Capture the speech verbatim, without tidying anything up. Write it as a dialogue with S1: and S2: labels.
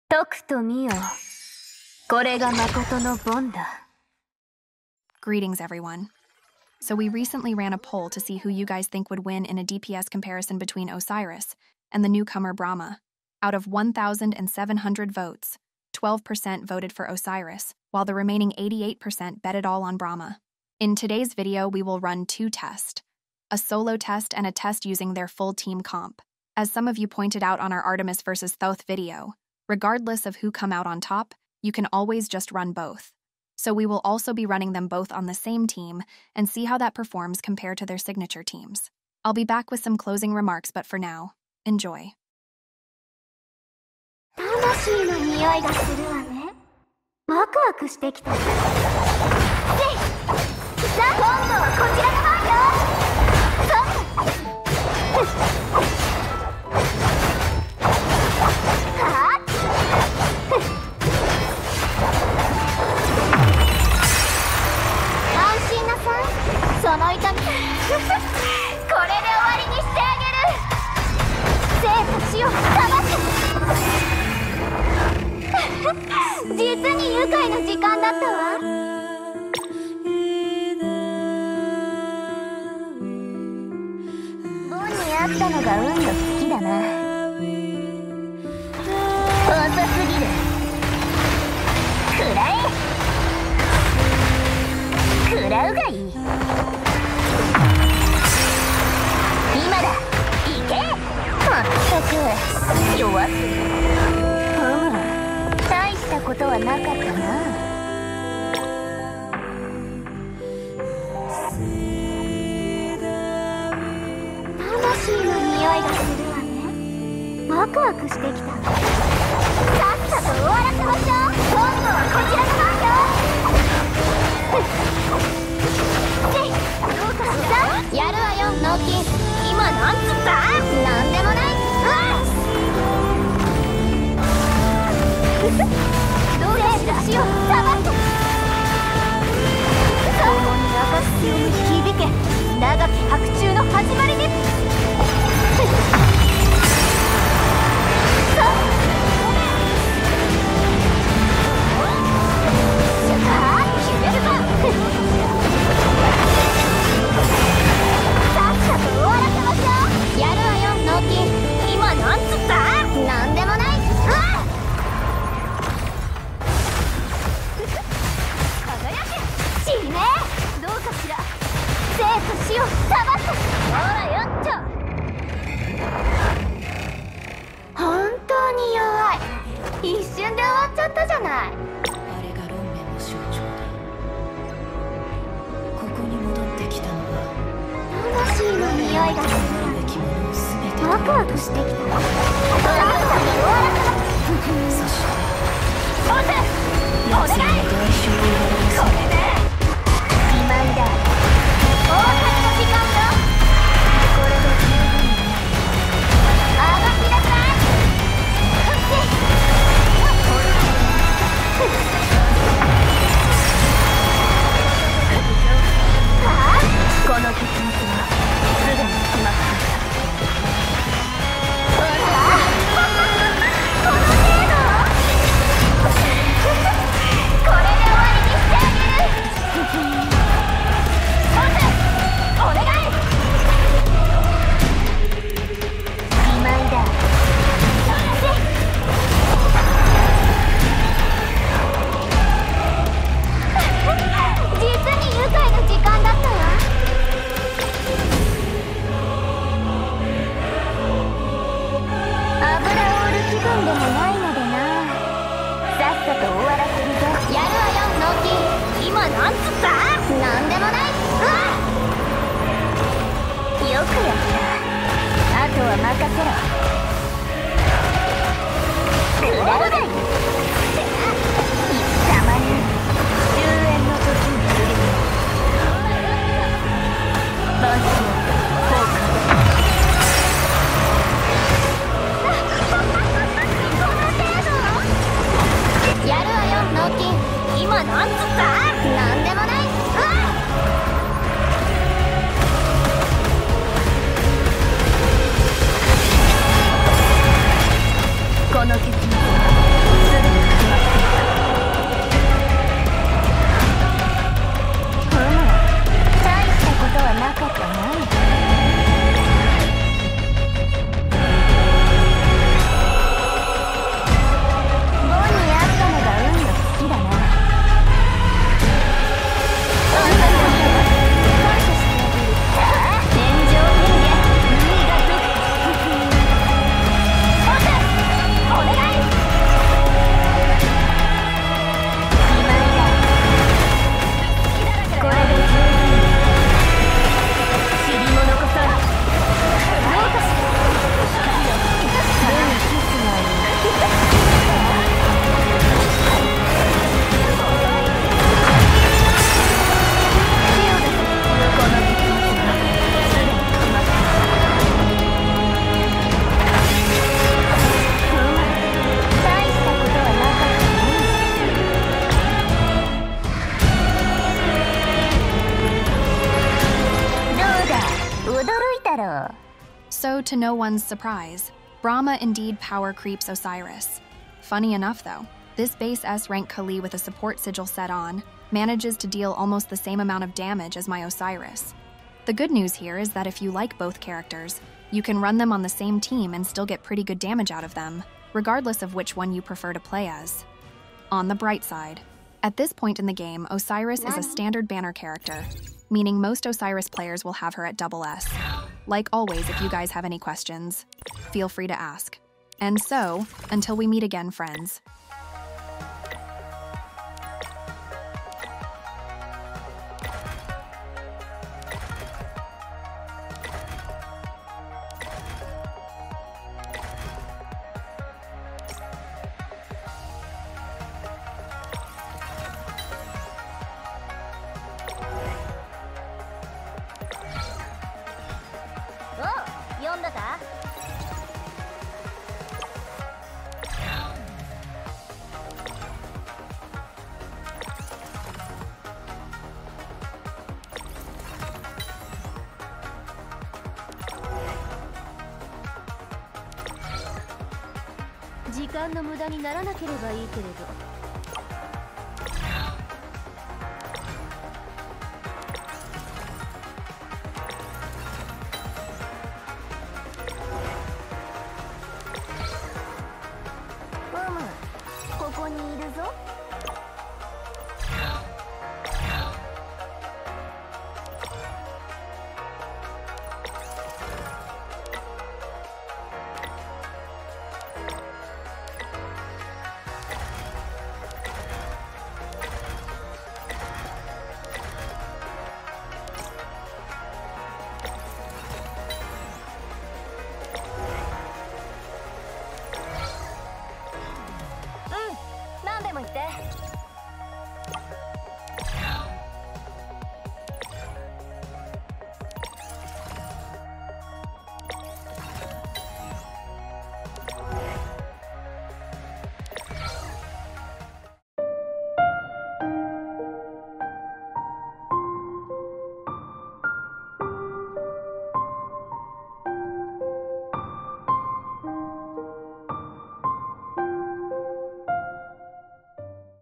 S1: 解くと見よ。これが誠のボンだ。
S2: Greetings, everyone. So we recently ran a poll to see who you guys think would win in a D P S comparison between Osiris and the newcomer Brahma. Out of one thousand seven hundred votes, twelve percent voted for Osiris, while the remaining eighty-eight percent bet it all on Brahma. In today's video, we will run two tests, a solo test and a test using their full team comp. As some of you pointed out on our Artemis versus Thoth video, regardless of who come out on top, you can always just run both. So we will also be running them both on the same team and see how that performs compared to their signature teams. I'll be back with some closing remarks, but for now, enjoy.
S1: 魂の匂いがするわね。ワクワクしてきた。せい。さあ、今度はこちらの番よ。はっ。安心なさい。その痛み。これで終わりにしてあげる。生と死を裁く。実に愉快な時間だったわ。ボンに会ったのが運の尽きだな。遅すぎる。食らえ。食らうがいい。今だ。行け。まったく弱すぎる。大したことはなかったな。魂の匂いがするわね。ワクワクしてきた。さっさと終わらせましょう。今度はこちらの番よ。せい、どうかしら。やるわよ、ノーキン。今なんつった？なんでもない。どうやって死をさばく。共に明かすように響け。長き白昼の始まりです。さあ、決めるぞ。さっさと終わらせましょう。やるわよ、ノーキン。今なんつった？なんでもない。どうかしら。生と死を裁く。ほらよっと。本当に弱い。一瞬で終わっちゃったじゃない。あれが論面の象徴だ。ここに戻ってきたのは魂の匂いがする。ワクワクしてきた。さっさと終わらせます。そしてボス、お願い。これで今だ。大勝ちの時間よ。これで十分だ。あがきなさい。そしてはあ、この結末はすでに決まったんだ。ほらこの程度。これで終わりにしてあげる。お願い。今だ。実に愉快な時間だったわ。油を売る気分でもないのでな。さっさと終わらせるぞ。やるわよ、ノーキン。今なんつった？なんでもない。よくやった。あとは任せろ。食らうがいい。たまに終焉の時にする。バンシー効果。この程度。やるわよ、ノーキン。今なんつった？なんでもない。この結末赤かない。
S2: So, to no one's surprise, Brahma indeed power creeps Osiris. Funny enough though, this base S rank Kali with a support sigil set on manages to deal almost the same amount of damage as my Osiris. The good news here is that if you like both characters, you can run them on the same team and still get pretty good damage out of them, regardless of which one you prefer to play as. On the bright side, at this point in the game, Osiris is a standard banner character, meaning most Osiris players will have her at double S. Like always, if you guys have any questions, feel free to ask. And so, until we meet again, friends.
S1: Oh, 読んだか？時間の無駄にならなければいいけれど。ここにいるぞ。